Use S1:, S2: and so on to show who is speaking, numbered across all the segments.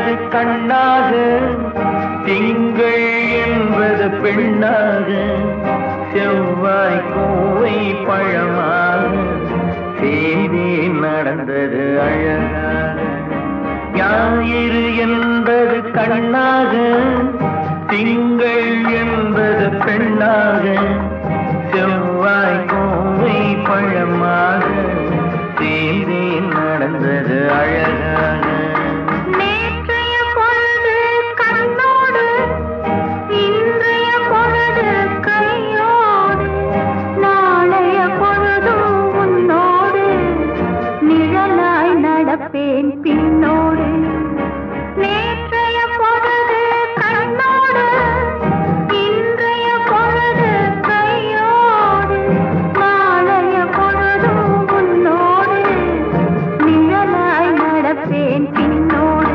S1: என்பது கண்ணாக, திங்கள் என்பது பெண்ணாக, செவ்வாய் கோவை பழமாக செய்தி நடந்தது அழகாக. ஞாயிறு என்பது கண்ணாக, திங்கள் என்பது பெண்ணாக, செவ்வாய் கோவை பழமாக செய்தி நடந்தது அழகாக.
S2: நேற்றைய பொழுது கண்ணோடு, இன்றைய பொழுது கையோடு, நாளைய பொழுதும் உன்னோடு, நிழலாய் நடப்பேன் பின்னோடு. நேற்றைய பொழுது கண்ணோடு, இன்றைய பொழுது கையோடு, நாளைய பொழுதும் உன்னோடு, நிழலாய் நடப்பேன் பின்னோடு.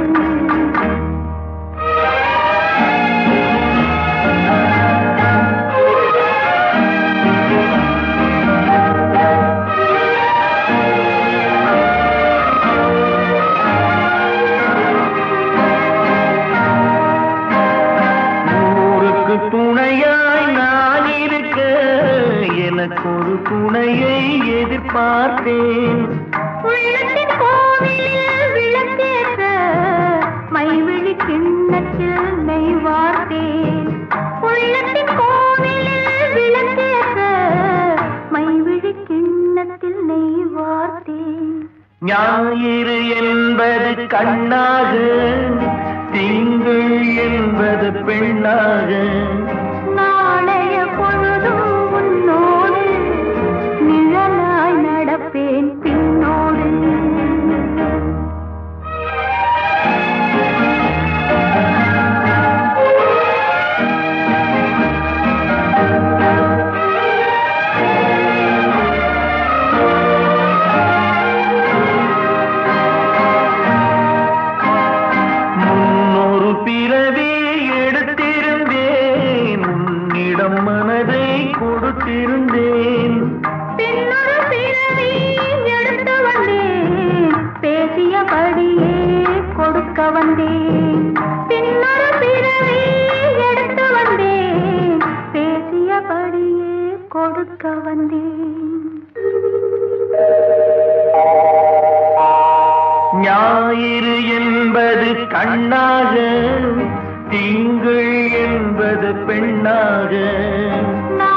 S1: ஊருக்கு துணையாய் நான் இருக்க, எனக்கு ஒரு துணையை எதிர்பார்த்தேன்.
S2: உள்ளத்தின் கோவிலில் விளக்கேற்ற, மைவிழி கிண்ணத்தில் நெய் வார்த்தேன். உள்ளத்தின் கோவிலில் விளக்கேற்ற, மைவிழி கிண்ணத்தில் நெய் வார்த்தேன்.
S1: ஞாயிறு என்பது கண்ணாக, திங்கள் என்பது பெண்ணாக,
S2: நாளைய பொழுதும் உன்னோடு, நிழலாய் நடப்பேன் பின்னோடு.
S1: முன்னொரு பிறவி எடுத்திருந்தேன், உன்னிடம் மனதை கொடுத்திருந்தேன்.
S2: பின்னொரு பிறவி எடுத்து வந்தேன், பேசியபடியே கொடுக்க வந்தேன். பின்னொரு பிறவி எடுத்து வந்தேன், பேசியபடியே கொடுக்க வந்தேன்.
S1: ஞாயிறு என்பது கண்ணாக, திங்கள் என்பது பெண்ணாக,